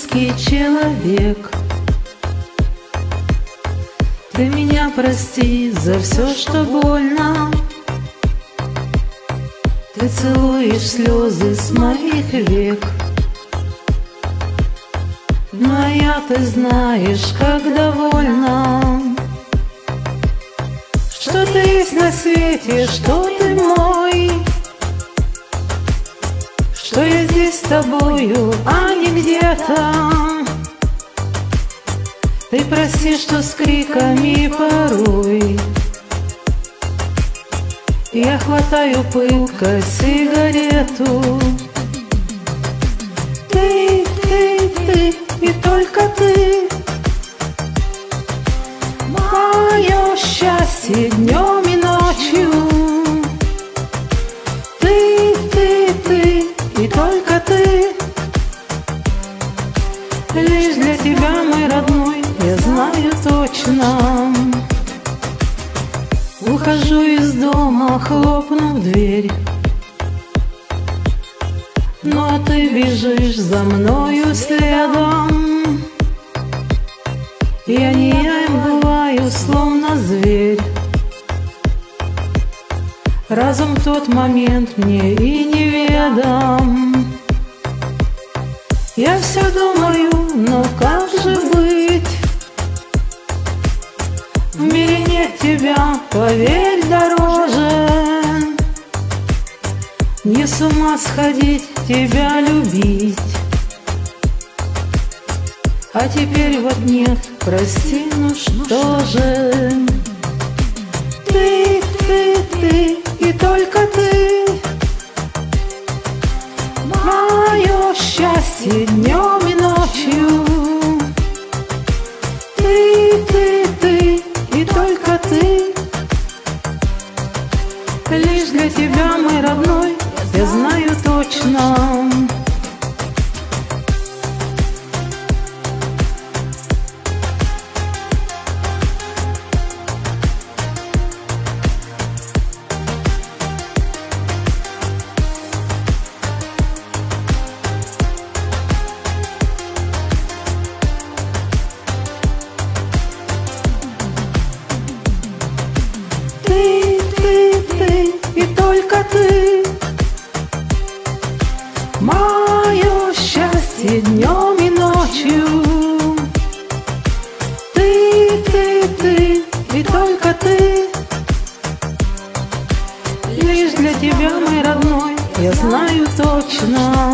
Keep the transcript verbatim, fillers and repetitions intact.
близкий человек. Ты меня прости за все, что больно. Ты целуешь слезы с моих век. Но я, ты знаешь, как довольна, что ты есть на свете, что ты мой, что я здесь с тобою, а не где-то. Ты прости, что с криками порой я хватаю пылко сигарету. Ты, ты, ты и только ты, мое счастье днем и ночью. Ты, ты, ты и только ты, лишь для тебя, мой родной, я знаю точно. Ухожу из дома, хлопнув дверь, ну а ты бежишь за мною следом. Я не я им бываю, словно зверь. Разум в тот момент мне и неведом. Я все думаю, но как же быть? В мире нет тебя, поверь, дороже. Не с ума сходить, тебя любить. А теперь вот нет, прости, ну что же? Ты, ты, ты и только ты, мое счастье днем и ночью. Ты, ты, ты и только ты, лишь для тебя, мой родной, я знаю точно. Ты, ты, ты и только ты, мое счастье днем и ночью. Ты, ты, ты и только ты, лишь для тебя, мой родной, я знаю точно.